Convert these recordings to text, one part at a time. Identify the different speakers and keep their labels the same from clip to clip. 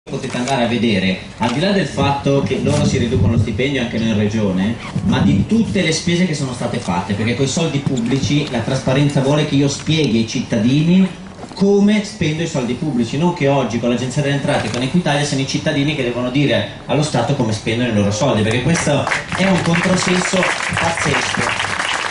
Speaker 1: Potete andare a vedere, al di là del fatto che loro si riducono lo stipendio anche in regione, ma di tutte le spese che sono state fatte, perché con i soldi pubblici la trasparenza vuole che io spieghi ai cittadini come spendo i soldi pubblici, non che oggi con l'Agenzia delle Entrate e con Equitalia siano i cittadini che devono dire allo Stato come spendono i loro soldi, perché questo è un controsenso pazzesco.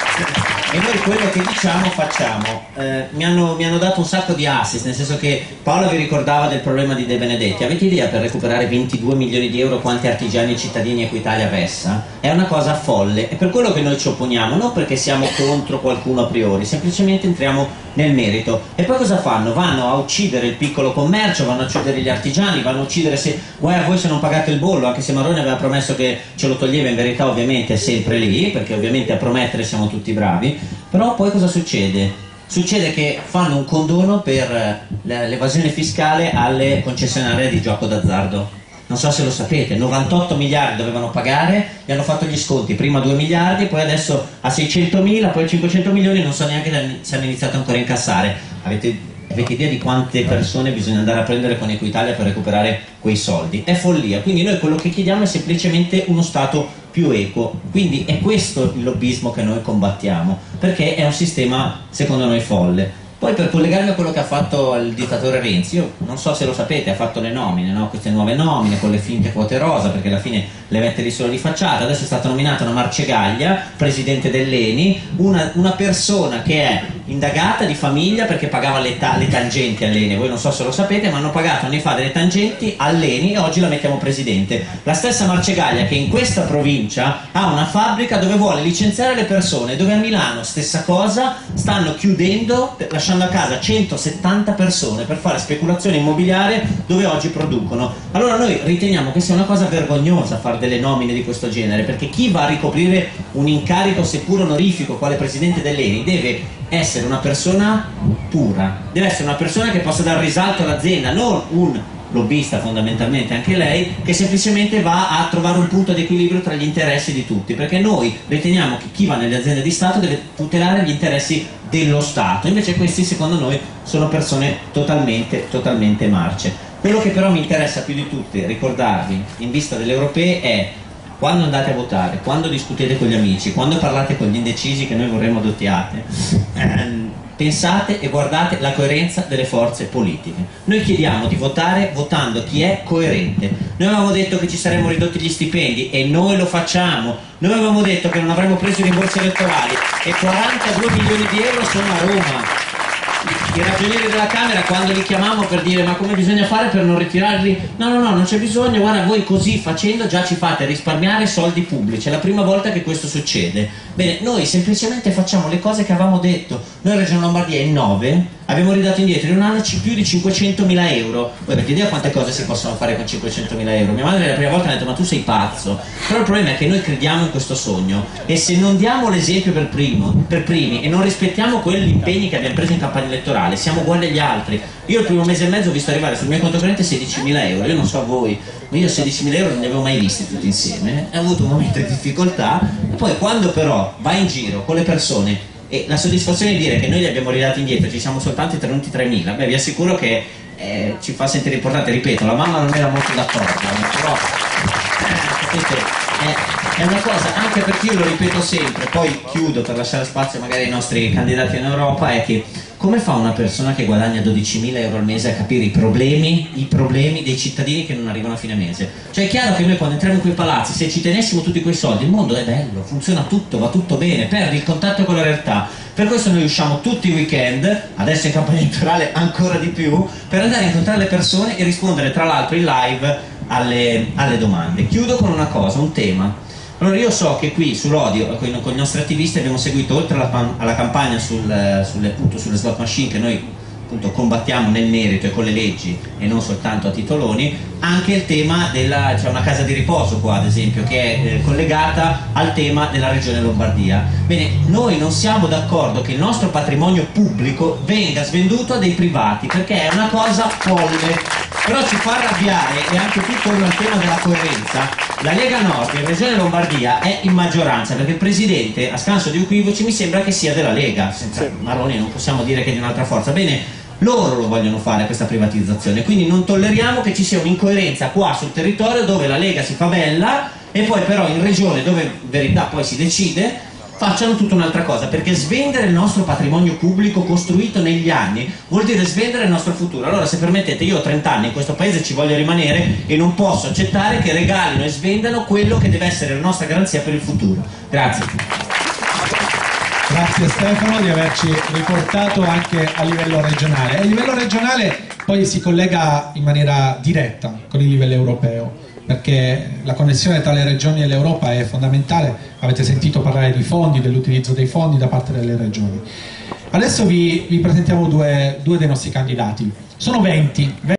Speaker 1: E noi quello che diciamo facciamo. Mi hanno dato un sacco di assist, nel senso che Paolo vi ricordava del problema di De Benedetti. Avete idea per recuperare 22 milioni di euro quanti artigiani e cittadini Equitalia vessa? È una cosa folle, è per quello che noi ci opponiamo, non perché siamo contro qualcuno a priori, semplicemente entriamo nel merito. E poi cosa fanno? Vanno a uccidere il piccolo commercio, vanno a uccidere gli artigiani, vanno a uccidere guai a voi se non pagate il bollo, anche se Maroni aveva promesso che ce lo toglieva, in verità ovviamente è sempre lì, perché ovviamente a promettere siamo tutti bravi. Però poi cosa succede? Succede che fanno un condono per l'evasione fiscale alle concessionarie di gioco d'azzardo. Non so se lo sapete, 98 miliardi dovevano pagare, gli hanno fatto gli sconti, prima 2 miliardi, poi adesso a 600.000, poi a 500 milioni, non so neanche se hanno iniziato ancora a incassare. Avete idea di quante persone bisogna andare a prendere con Equitalia per recuperare quei soldi? È follia, quindi noi quello che chiediamo è semplicemente uno Stato più equo, quindi è questo il lobbismo che noi combattiamo, perché è un sistema secondo noi folle. Poi per collegarmi a quello che ha fatto il dittatore Renzi, io non so se lo sapete, ha fatto le nomine, no? Queste nuove nomine con le finte quote rosa, perché alla fine le mette lì solo di facciata. Adesso è stata nominata una Marcegaglia, presidente dell'ENI, una persona che è indagata di famiglia perché pagava le tangenti all'ENI. Voi non so se lo sapete, ma hanno pagato anni fa delle tangenti all'ENI e oggi la mettiamo presidente. La stessa Marcegaglia che in questa provincia ha una fabbrica dove vuole licenziare le persone, dove a Milano, stessa cosa, stanno chiudendo, lasciando a casa 170 persone per fare speculazione immobiliare dove oggi producono. Allora noi riteniamo che sia una cosa vergognosa fare delle nomine di questo genere, perché chi va a ricoprire un incarico seppur onorifico quale presidente dell'ENI deve essere una persona pura, deve essere una persona che possa dare risalto all'azienda, non un lobbista fondamentalmente anche lei, che semplicemente va a trovare un punto di equilibrio tra gli interessi di tutti, perché noi riteniamo che chi va nelle aziende di Stato deve tutelare gli interessi dello Stato, invece questi secondo noi sono persone totalmente marce. Quello che però mi interessa più di tutti ricordarvi in vista delle europee è: quando andate a votare, quando discutete con gli amici, quando parlate con gli indecisi che noi vorremmo adottiate, pensate e guardate la coerenza delle forze politiche. Noi chiediamo di votare votando chi è coerente. Noi avevamo detto che ci saremmo ridotti gli stipendi e noi lo facciamo. Noi avevamo detto che non avremmo preso i rimborsi elettorali e 42 milioni di euro sono a Roma. I ragionieri della Camera, quando li chiamavamo per dire ma come bisogna fare per non ritirarli, no, non c'è bisogno, guarda, voi così facendo già ci fate risparmiare soldi pubblici, è la prima volta che questo succede. Bene, noi semplicemente facciamo le cose che avevamo detto. Noi Regione Lombardia in 9 abbiamo ridato indietro in un anno più di 500.000 euro. Voi avete idea quante cose si possono fare con 500.000 euro? Mia madre la prima volta mi ha detto ma tu sei pazzo. Però il problema è che noi crediamo in questo sogno e se non diamo l'esempio per primi e non rispettiamo quegli impegni che abbiamo preso in campagna elettorale, siamo uguali agli altri. Io il primo mese e mezzo ho visto arrivare sul mio conto corrente 16.000 euro, io non so voi, ma io 16.000 euro non li avevo mai visti tutti insieme, ho avuto un momento di difficoltà, e poi quando però vai in giro con le persone e la soddisfazione di dire che noi li abbiamo ridati indietro, ci siamo soltanto tenuti 3.000, beh vi assicuro che ci fa sentire importante. Ripeto, la mamma non era molto d'accordo, però è una cosa, anche perché io lo ripeto sempre, poi chiudo per lasciare spazio magari ai nostri candidati in Europa, è che come fa una persona che guadagna 12.000 euro al mese a capire i problemi dei cittadini che non arrivano a fine mese? Cioè è chiaro che noi quando entriamo in quei palazzi, se ci tenessimo tutti quei soldi, il mondo è bello, funziona tutto, va tutto bene, perdi il contatto con la realtà. Per questo noi usciamo tutti i weekend, adesso in campagna elettorale ancora di più, per andare a incontrare le persone e rispondere tra l'altro in live alle domande. Chiudo con una cosa, un tema. Allora io so che qui sull'odio con i nostri attivisti abbiamo seguito, oltre alla campagna sulle slot machine che noi appunto combattiamo nel merito e con le leggi e non soltanto a titoloni, anche il tema c'è una casa di riposo qua ad esempio che è collegata al tema della regione Lombardia. Bene, noi non siamo d'accordo che il nostro patrimonio pubblico venga svenduto a dei privati perché è una cosa folle. Però ci fa arrabbiare, e anche qui torna al tema della coerenza, la Lega Nord in Regione Lombardia è in maggioranza perché il presidente, a scanso di equivoci, mi sembra che sia della Lega, senza Maroni non possiamo dire che è di un'altra forza. Bene, Loro lo vogliono fare questa privatizzazione, quindi non tolleriamo che ci sia un'incoerenza qua sul territorio dove la Lega si fa bella e poi però in regione dove in verità poi si decide facciano tutta un'altra cosa, perché svendere il nostro patrimonio pubblico costruito negli anni vuol dire svendere il nostro futuro. Allora, se permettete, io ho 30 anni in questo paese, ci voglio rimanere e non posso accettare che regalino e svendano quello che deve essere la nostra garanzia per il futuro. Grazie.
Speaker 2: Grazie Stefano di averci riportato anche a livello regionale. A livello regionale poi si collega in maniera diretta con il livello europeo, perché la connessione tra le regioni e l'Europa è fondamentale. Avete sentito parlare di fondi, dell'utilizzo dei fondi da parte delle regioni. Adesso vi presentiamo due dei nostri candidati. Sono 20